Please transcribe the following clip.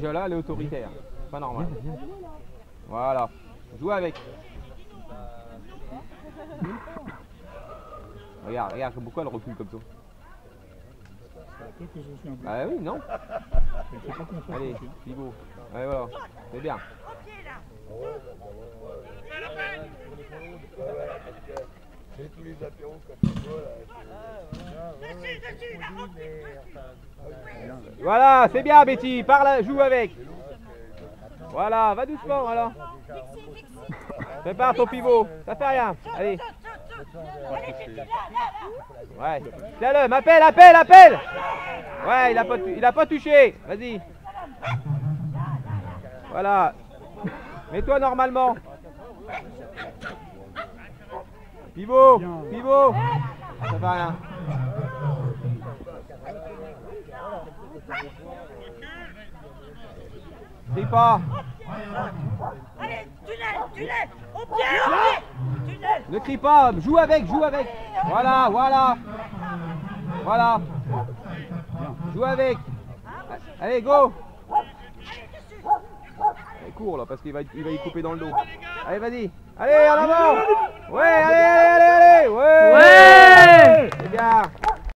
Déjà là, elle est autoritaire. Pas normal. Voilà. Joue avec. Regarde, regarde, pourquoi elle recule comme ça? Bah oui, non. Allez, pivot. Ouais, voilà. C'est bien. Voilà, c'est bien Betty, parle, joue avec. Voilà, va doucement, voilà. Prépare ton pivot, ça fait rien. Allez. Ouais. Tiens-le, m'appelle, appelle, appelle. Ouais, il a pas touché. Vas-y. Voilà. Mets-toi normalement. Pivot, pivot. Ça fait rien. Crie pas. Allez, tunnel, au pied, tunnel. Ne crie pas, joue avec, joue avec. Voilà, voilà. Voilà. Joue avec. Allez, go. Allez, cours là, parce qu'il va y couper dans le dos. Allez, vas-y. Allez, en avant. Ouais, allez, allez, allez, allez. Ouais. C'est bien.